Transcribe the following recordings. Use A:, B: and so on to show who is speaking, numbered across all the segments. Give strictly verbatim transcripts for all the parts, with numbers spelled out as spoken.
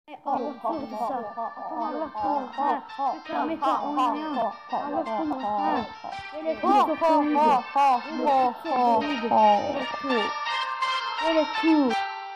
A: Allah tutsa, Allah tutsa, hükümete oynayan, Allah tutsa, böyle tu böyle tu.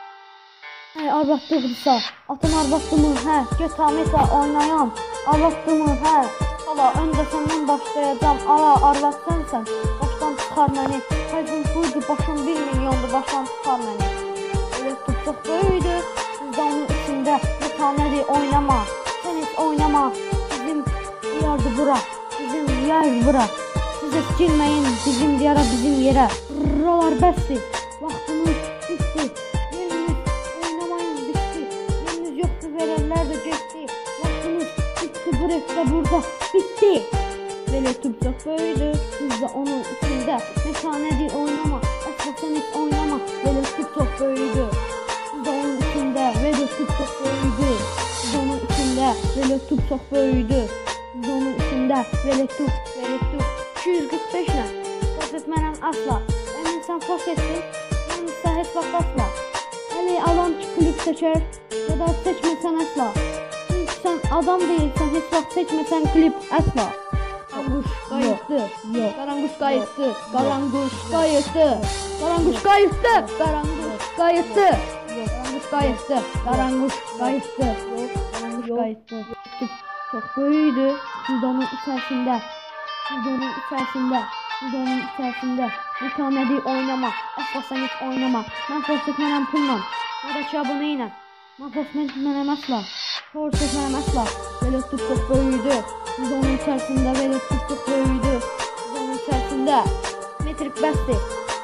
A: Hey arvadı tutsa, atın arvadı mı he, hükümete oynayan, arvadı mı he. Hala önce senden başlayacağım, ara arvad sensen, baştan çıkar beni. Kalbim buydu, başım bir milyondu, baştan çıkar beni. Böyle tut çok böyüydü, siz de onun içinde. Tanrı oynama, sen hiç oynama. Bizim diyardı bura, bizim yer bura. Siz hiç girmeyin bizim diyara, bizim yere. Buralar bəsdir, vaxtımız bitti. Yeriniz oynamayın bitti. Yeriniz yoktu, verenler de geçti. Vaxtımız bitti, bu rekte burada bitti. Böyle tutacak böyüdü, siz de onun içinde. Mekane değil oynama, asla sen hiç oynama. Böyle tutacak böyüdü. Onun içinde ve de tüp çok böyüdü. Onun içinde ve de tüp çok böyüdü. Onun içinde ve de tüp ve de tüp. iki yüz qırx beş ne? Fos etmənəm asla. Emin sen fos etsin, emin sen heç vaxt asla. Eli adam ki klip seçer ya da seçmesen asla. Çünkü sen adam değilsen, heç vaxt seçmesen klip asla. Qaranquş qayıtdı. Yox. Qaranquş qayıtdı. Qaranquş qayıtdı. Qaranquş qayıtdı. Qaranquş qayıtdı. Qaranquş qayıtdı. Qaranquş qayıtdı. Qaranquş qayıtdı. Çok böyüydü. Siz onun içerisinde. Siz onun içerisinde. Siz onun içerisinde. Bir tane değil oynama. Asla sen hiç oynama. Ben fos etmənəm pulla. Buradaki abone ilə. Ben fos etmənəm asla. Fos etmənəm asla. Böyle tut çok böyüydü. Siz onun içerisinde. Böyle tut çok böyüydü. Siz onun içerisinde. Metrik bəsdir.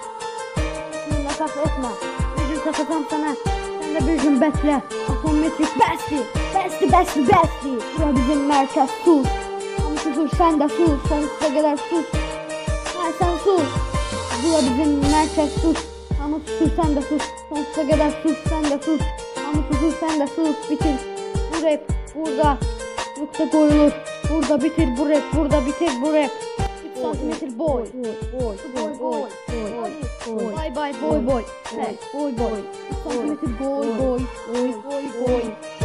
A: Bununla saf etmə. Bir gün satacağım sana. Sen de bir gün bekle. Atometrik bəsdir. Bəsdir, bəsdir, bəsdir. Bura bizim merkez sus. Ama susur sen de sus. Sonsuza kadar sus. Hayır sen sus. Bura bizim merkez sus. Ama susur sen de sus. Sonsuza kadar sus sen de sus. Ama susur sen de sus. Bitir. Bu rap burada. Nokta koyulur. Burada bitir bu rap. Burada bitir bu rap. üç santimetre boy. Boy. Boy. Boy. Boy. Bye bye boy boy. Boy boy. üç santimetre boy boy. Boy boy boy.